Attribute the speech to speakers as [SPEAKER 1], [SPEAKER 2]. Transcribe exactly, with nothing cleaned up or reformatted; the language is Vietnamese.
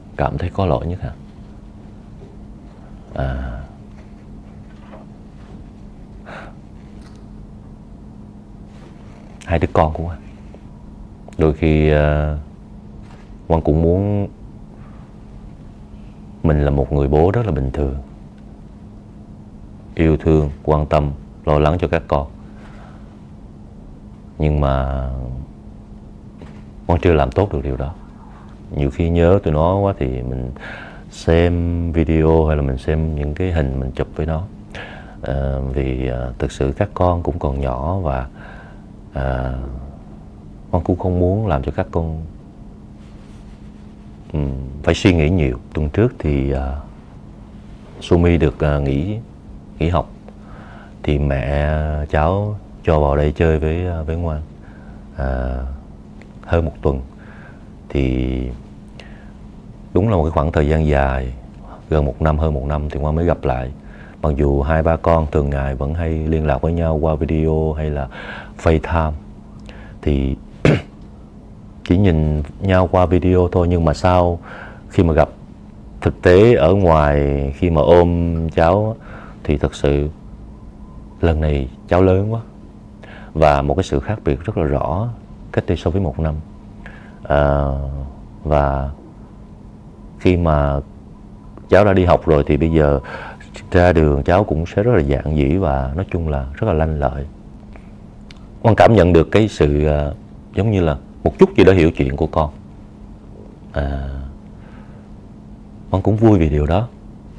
[SPEAKER 1] cảm thấy có lỗi nhất hả? À, hai đứa con của Quang. Đôi khi uh, Quang cũng muốn mình là một người bố rất là bình thường, yêu thương, quan tâm, lo lắng cho các con. Nhưng mà Quang chưa làm tốt được điều đó. Nhiều khi nhớ tụi nó quá thì mình xem video hay là mình xem những cái hình mình chụp với nó. À, vì à, thực sự các con cũng còn nhỏ và à, Quang cũng không muốn làm cho các con um, phải suy nghĩ nhiều. Tuần trước thì à, Sumi được à, nghỉ nghỉ học thì mẹ cháu cho vào đây chơi với với Ngoan à, hơn một tuần. Thì đúng là một cái khoảng thời gian dài, gần một năm, hơn một năm thì Ngoan mới gặp lại. Mặc dù hai ba con thường ngày vẫn hay liên lạc với nhau qua video hay là FaceTime, thì chỉ nhìn nhau qua video thôi. Nhưng mà sau khi mà gặp thực tế ở ngoài, khi mà ôm cháu thì thật sự lần này cháu lớn quá. Và một cái sự khác biệt rất là rõ cách đây so với một năm. À, và khi mà cháu đã đi học rồi thì bây giờ ra đường cháu cũng sẽ rất là dạn dĩ và nói chung là rất là lanh lợi. Con cảm nhận được cái sự uh, giống như là một chút gì đó hiểu chuyện của con. À, con cũng vui vì điều đó.